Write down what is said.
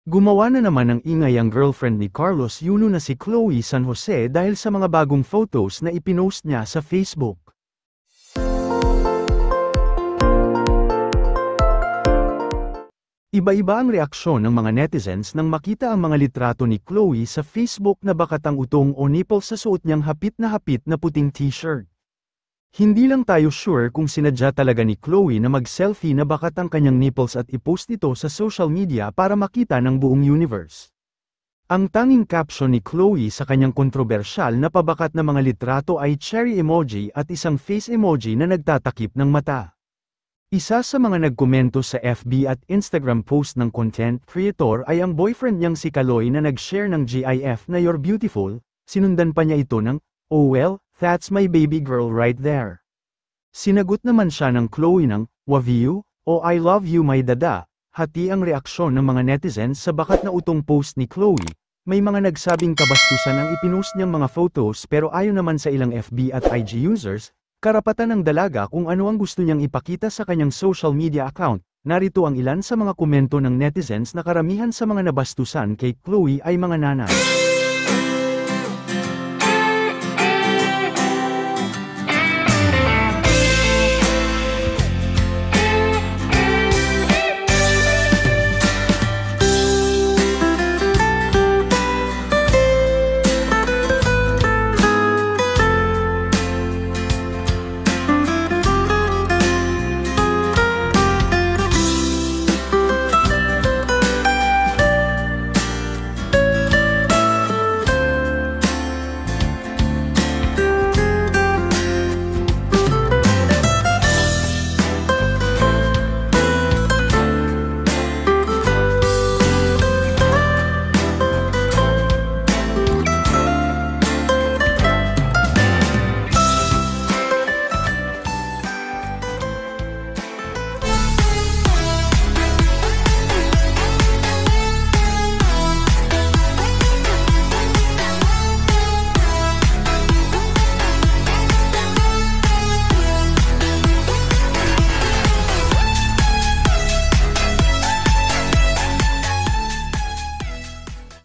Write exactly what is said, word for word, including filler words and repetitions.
Gumawa na naman ng ingay ang girlfriend ni Carlos Yulo na si Chloe San Jose dahil sa mga bagong photos na ipinost niya sa Facebook. Iba-iba ang reaksyon ng mga netizens nang makita ang mga litrato ni Chloe sa Facebook na bakatang utong o nipple sa suot niyang hapit na hapit na puting t-shirt. Hindi lang tayo sure kung sinadya talaga ni Chloe na mag-selfie na bakat ang kanyang nipples at i-post ito sa social media para makita ng buong universe. Ang tanging caption ni Chloe sa kanyang kontrobersyal na pabakat na mga litrato ay cherry emoji at isang face emoji na nagtatakip ng mata. Isa sa mga nagkomento sa F B at Instagram post ng content creator ay ang boyfriend niyang si Kaloy na nag-share ng GIF na "You're beautiful", sinundan pa niya ito ng "Oh well, that's my baby girl right there". Sinagot naman siya ng Chloe ng "Love you" o "I love you my dada". Hati ang reaksyon ng mga netizens sa bakat na utong post ni Chloe. May mga nagsabing kabastusan ang ipinost niyang mga photos pero ayon naman sa ilang F B at I G users, karapatan ng dalaga kung ano ang gusto niyang ipakita sa kanyang social media account. Narito ang ilan sa mga komento ng netizens na karamihan sa mga nabastusan kay Chloe ay mga nanay.